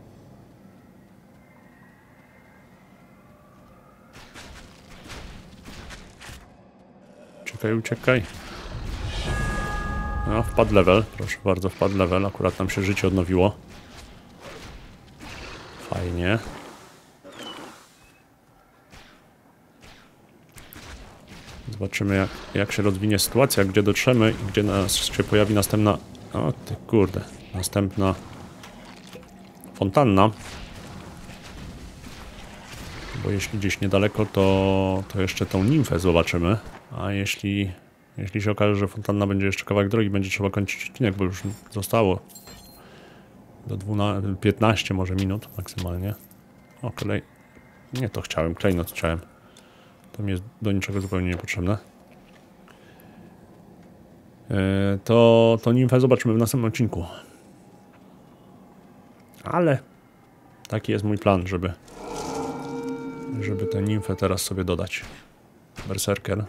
S1: Uciekaj. No, wpadł level. Proszę bardzo, wpadł level. Akurat nam się życie odnowiło. Fajnie. Zobaczymy, jak się rozwinie sytuacja, gdzie dotrzemy i gdzie nas się pojawi następna... O ty kurde. Następna fontanna. Bo jeśli gdzieś niedaleko, to jeszcze tą nimfę zobaczymy. A jeśli się okaże, że fontanna będzie jeszcze kawałek drogi, będzie trzeba kończyć odcinek, bo już zostało do 15 może minut maksymalnie. O, nie to chciałem, klejnot chciałem. To mi jest do niczego zupełnie niepotrzebne. To nimfę zobaczymy w następnym odcinku. Ale taki jest mój plan, żeby tę nimfę teraz sobie dodać. Berserker.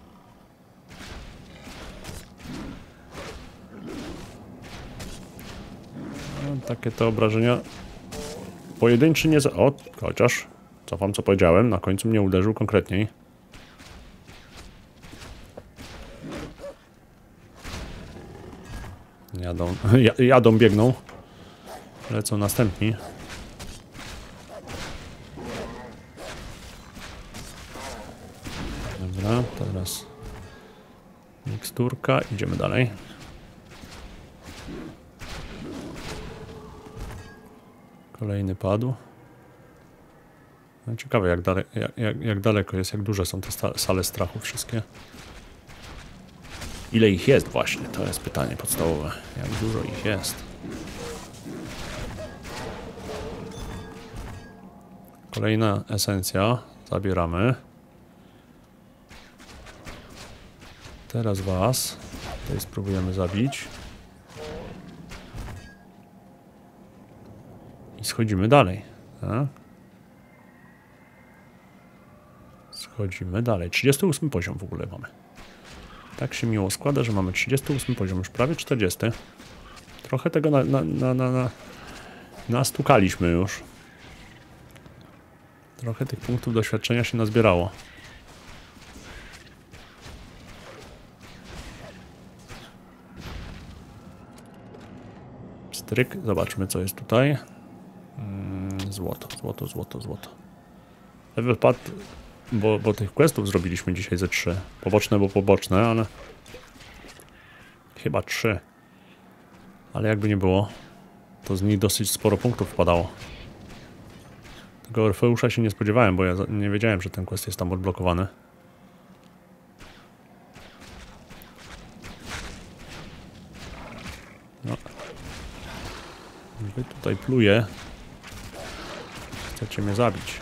S1: No, takie te obrażenia. Pojedynczy nie za... O, chociaż cofam, co powiedziałem. Na końcu mnie uderzył konkretniej. Jadą, biegną. Lecą następni. Dobra, teraz miksturka. Idziemy dalej. Kolejny padł. No, ciekawe, jak daleko jest, jak duże są te sale strachu wszystkie. Ile ich jest właśnie? To jest pytanie podstawowe. Jak dużo ich jest? Kolejna esencja. Zabieramy. Teraz was. Tutaj spróbujemy zabić. I schodzimy dalej. Tak? Schodzimy dalej. 38 poziom w ogóle mamy. Tak się miło składa, że mamy 38 poziom, już prawie 40. Trochę tego nastukaliśmy już. Trochę tych punktów doświadczenia się nazbierało. Stryk, zobaczmy co jest tutaj. Złoto. Level pad, bo tych questów zrobiliśmy dzisiaj ze 3. Poboczne, bo poboczne, ale... Chyba 3. Ale jakby nie było, to z nich dosyć sporo punktów wpadało. Tego Orfeusza się nie spodziewałem, bo ja nie wiedziałem, że ten quest jest tam odblokowany. No. Wy tutaj pluje. Chcecie mnie zabić.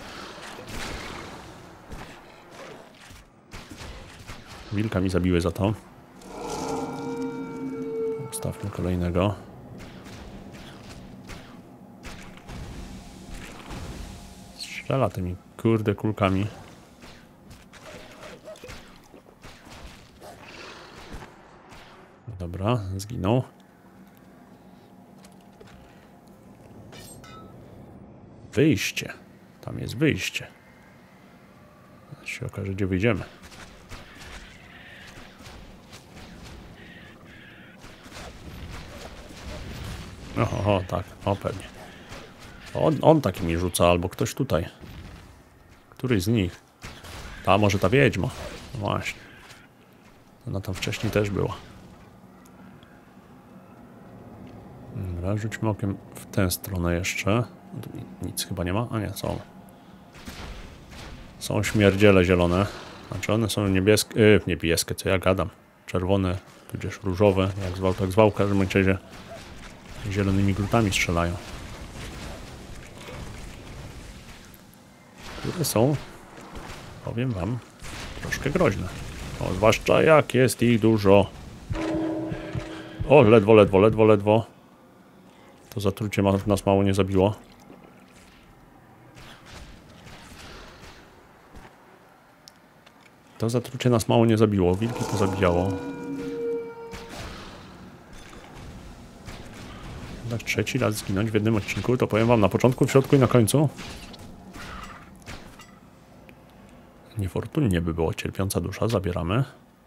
S1: Wilka mi zabiły za to. Ustawmy kolejnego. Strzela tymi kurde kulkami. Dobra, zginął. Wyjście. Tam jest wyjście. Zaraz się okaże, gdzie wyjdziemy. Oho, tak, o pewnie. On taki mi rzuca, albo ktoś tutaj. Któryś z nich. A może ta wiedźma. No właśnie. Ona tam wcześniej też była. Dobra, rzućmy okiem w tę stronę jeszcze. Tu nic chyba nie ma? A nie, są. Są śmierdziele zielone. Znaczy one są niebieskie, niebieskie, co ja gadam. Czerwone, tudzież różowe, jak zwał, tak zwał. W każdym razie zielonymi glutami strzelają. Które są, powiem wam, troszkę groźne. O, zwłaszcza jak jest ich dużo. O, ledwo. To zatrucie nas mało nie zabiło. To zatrucie nas mało nie zabiło. Wilki to zabijało. Tak trzeci raz zginąć w jednym odcinku, to powiem wam na początku, w środku i na końcu. Niefortunnie by było. Cierpiąca dusza, zabieramy.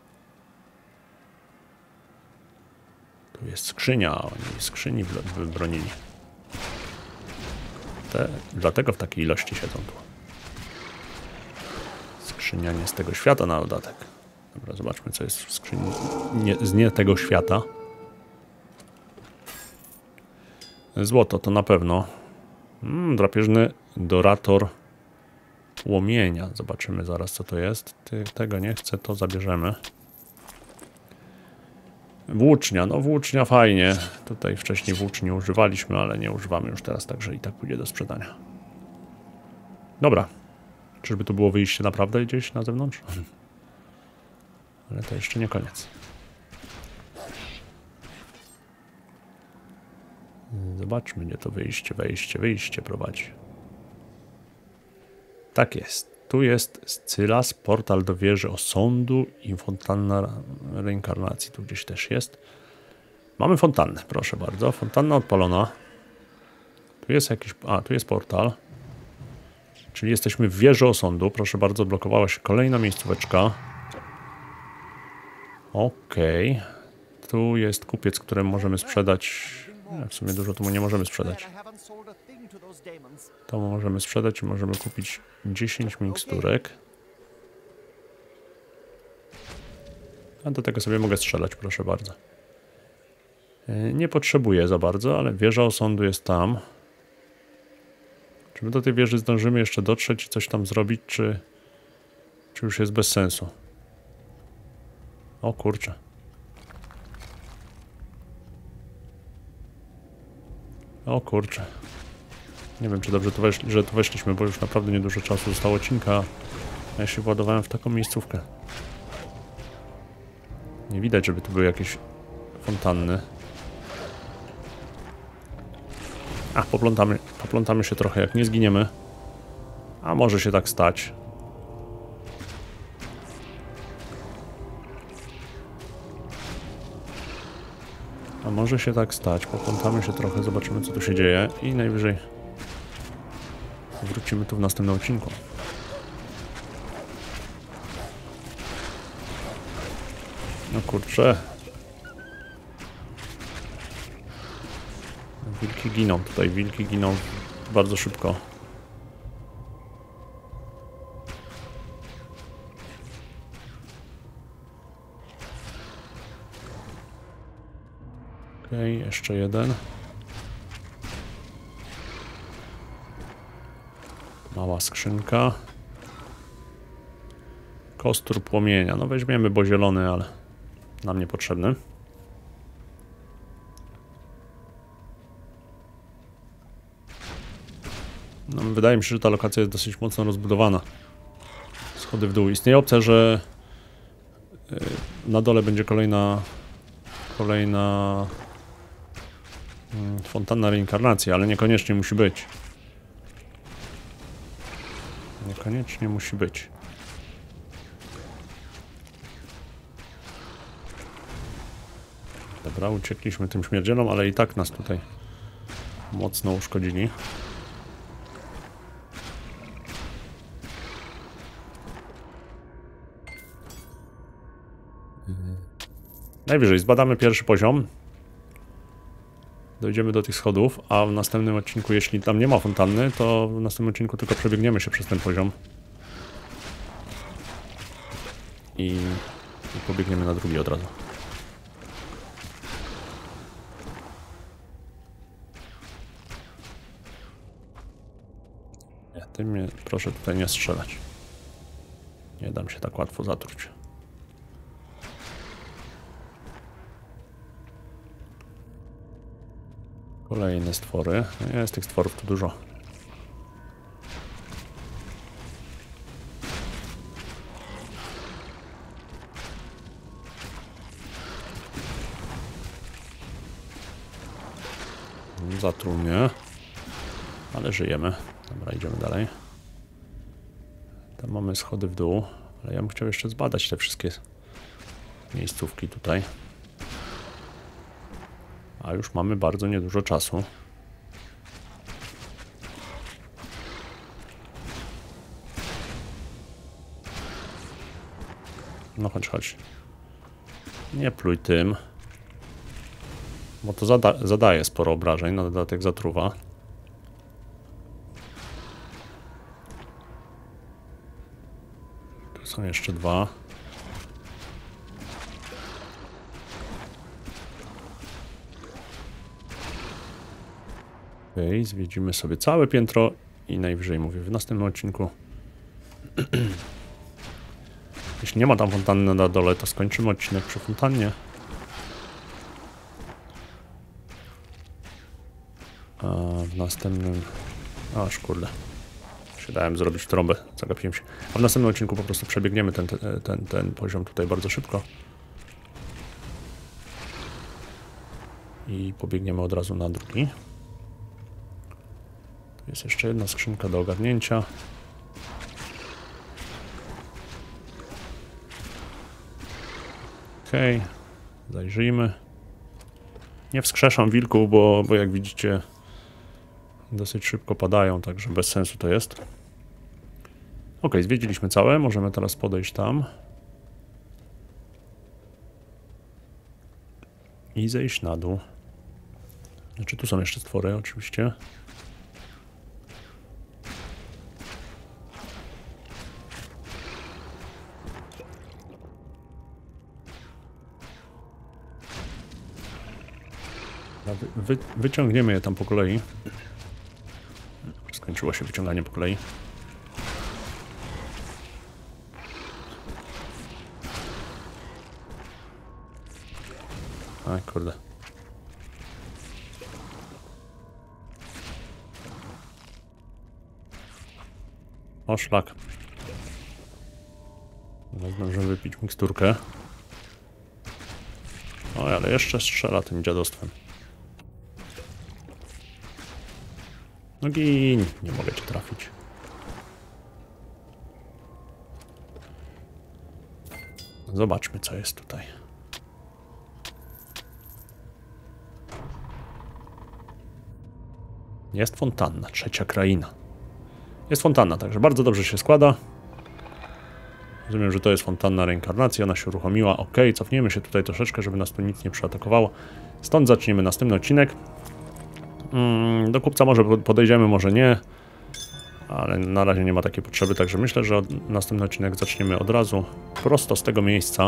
S1: Tu jest skrzynia, oni skrzyni wybronili. Dlatego w takiej ilości siedzą tu. Skrzynia nie z tego świata na dodatek. Dobra, zobaczmy co jest w skrzyni z nie tego świata. Złoto to na pewno. Drapieżny dorator płomienia. Zobaczymy zaraz co to jest. Tego nie chcę, to zabierzemy. Włócznia, no włócznia fajnie. Tutaj wcześniej włóczni używaliśmy, ale nie używamy już teraz, także i tak pójdzie do sprzedania. Dobra. Czyżby tu było wyjście naprawdę gdzieś na zewnątrz? Ale to jeszcze nie koniec. Zobaczmy, gdzie to wyjście prowadzi. Tak jest. Tu jest Scylas, portal do wieży osądu i fontanna reinkarnacji. Tu gdzieś też jest. Mamy fontannę, proszę bardzo. Fontanna odpalona. Tu jest jakiś... A, tu jest portal. Czyli jesteśmy w wieży osądu. Proszę bardzo, odblokowała się kolejna miejscóweczka. Okej. Tu jest kupiec, któremu możemy sprzedać... W sumie dużo tu mu nie możemy sprzedać. To możemy sprzedać i możemy kupić 10 miksturek. A do tego sobie mogę strzelać, proszę bardzo. Nie potrzebuję za bardzo, ale wieża osądu jest tam. Czy my do tej wieży zdążymy jeszcze dotrzeć i coś tam zrobić, czy już jest bez sensu? O kurczę. O kurczę. Nie wiem, czy dobrze że tu weszliśmy, bo już naprawdę niedużo czasu zostało odcinka. A ja się władowałem w taką miejscówkę. Nie widać, żeby tu były jakieś fontanny. A, poplątamy się trochę, jak nie zginiemy. A może się tak stać. A może się tak stać, poplątamy się trochę, zobaczymy co tu się dzieje i najwyżej wrócimy tu w następnym odcinku. No kurczę. Wilki giną tutaj, wilki giną bardzo szybko. Okej, jeszcze jeden. Mała skrzynka. Kostur płomienia. No weźmiemy, bo zielony, ale nam niepotrzebny. No, wydaje mi się, że ta lokacja jest dosyć mocno rozbudowana. Schody w dół. Istnieje opcja, że na dole będzie kolejna fontanna reinkarnacji, ale niekoniecznie musi być. Niekoniecznie musi być. Dobra, uciekliśmy tym śmierdzielom, ale i tak nas tutaj mocno uszkodzili. Najwyżej zbadamy pierwszy poziom. Dojdziemy do tych schodów, a w następnym odcinku, jeśli tam nie ma fontanny, to w następnym odcinku tylko przebiegniemy się przez ten poziom. I pobiegniemy na drugi od razu. Nie, ty mnie proszę tutaj nie strzelać. Nie dam się tak łatwo zatruć. Kolejne stwory. Jest tych stworów tu dużo. Zatruł mnie. Ale żyjemy. Dobra, idziemy dalej. Tam mamy schody w dół. Ale ja bym chciał jeszcze zbadać te wszystkie miejscówki tutaj. A już mamy bardzo niedużo czasu. No chodź, chodź. Nie pluj tym. Bo to zadaje sporo obrażeń, na dodatek zatruwa. Tu są jeszcze dwa. Okej, zwiedzimy sobie całe piętro i najwyżej, mówię, w następnym odcinku. Jeśli nie ma tam fontanny na dole, to skończymy odcinek przy fontannie. A w następnym... Aż kurde. Się dałem zrobić trąbę, zagapiłem się. A w następnym odcinku po prostu przebiegniemy ten poziom tutaj bardzo szybko. I pobiegniemy od razu na drugi. Tu jest jeszcze jedna skrzynka do ogarnięcia. Okej, zajrzyjmy. Nie wskrzeszam wilków, bo jak widzicie dosyć szybko padają, także bez sensu to jest. Ok, zwiedziliśmy całe, możemy teraz podejść tam. I zejść na dół. Znaczy tu są jeszcze stwory oczywiście. Wyciągniemy je tam po kolei. Skończyło się wyciąganie po kolei. A kurde. O szlak. Zdążymy wypić miksturkę. O, ale jeszcze strzela tym dziadostwem. No gin, nie mogę cię trafić. Zobaczmy, co jest tutaj. Jest fontanna, trzecia kraina. Jest fontanna, także bardzo dobrze się składa. Rozumiem, że to jest fontanna reinkarnacji, ona się uruchomiła. Ok, cofniemy się tutaj troszeczkę, żeby nas tu nic nie przeatakowało. Stąd zaczniemy następny odcinek. Do kupca może podejdziemy, może nie. Ale na razie nie ma takiej potrzeby, także myślę, że następny odcinek zaczniemy od razu prosto z tego miejsca.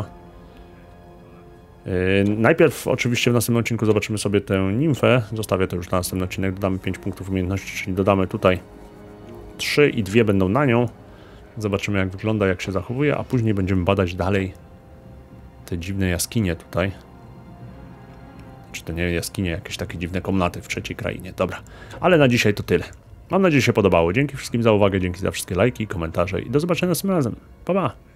S1: Najpierw oczywiście w następnym odcinku zobaczymy sobie tę nimfę. Zostawię to już na następny odcinek. Dodamy 5 punktów umiejętności, czyli dodamy tutaj 3 i 2 będą na nią. Zobaczymy, jak wygląda, jak się zachowuje, a później będziemy badać dalej te dziwne jaskinie tutaj. Czy to nie jaskinie, jakieś takie dziwne komnaty w trzeciej krainie. Dobra, ale na dzisiaj to tyle. Mam nadzieję, że się podobało. Dzięki wszystkim za uwagę, dzięki za wszystkie lajki, komentarze i do zobaczenia następnym razem. Pa, pa!